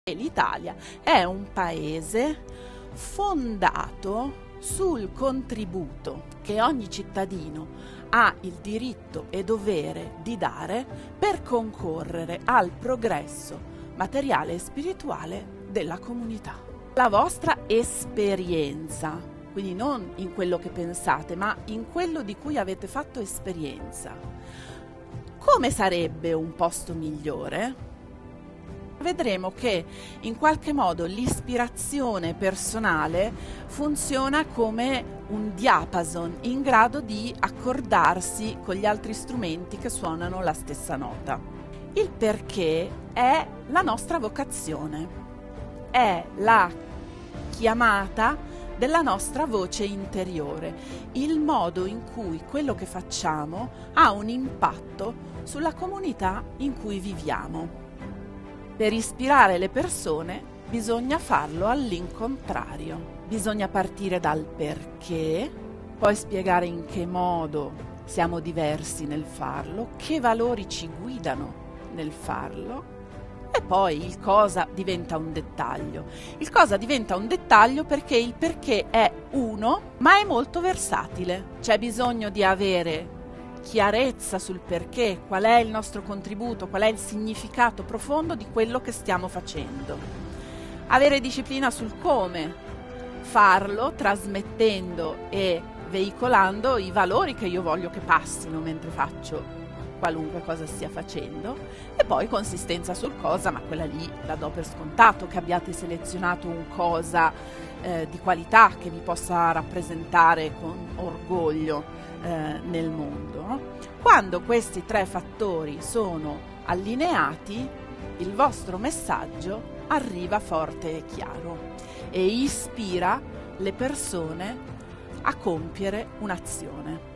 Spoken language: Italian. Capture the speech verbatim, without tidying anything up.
L'Italia è un paese fondato sul contributo che ogni cittadino ha il diritto e dovere di dare per concorrere al progresso materiale e spirituale della comunità. La vostra esperienza, quindi non in quello che pensate, ma in quello di cui avete fatto esperienza. Come sarebbe un posto migliore? Vedremo che in qualche modo l'ispirazione personale funziona come un diapason in grado di accordarsi con gli altri strumenti che suonano la stessa nota. Il perché è la nostra vocazione, è la chiamata della nostra voce interiore, il modo in cui quello che facciamo ha un impatto sulla comunità in cui viviamo. Per ispirare le persone bisogna farlo all'incontrario. Bisogna partire dal perché, poi spiegare in che modo siamo diversi nel farlo, che valori ci guidano nel farlo, e poi il cosa diventa un dettaglio. Il cosa diventa un dettaglio perché il perché è uno, ma è molto versatile. C'è bisogno di avere chiarezza sul perché, qual è il nostro contributo, qual è il significato profondo di quello che stiamo facendo. Avere disciplina sul come farlo, trasmettendo e veicolando i valori che io voglio che passino mentre faccio qualunque cosa stia facendo, e poi consistenza sul cosa, ma quella lì la do per scontato, che abbiate selezionato un cosa eh, di qualità che vi possa rappresentare con orgoglio Eh, nel mondo. No? Quando questi tre fattori sono allineati, il vostro messaggio arriva forte e chiaro e ispira le persone a compiere un'azione.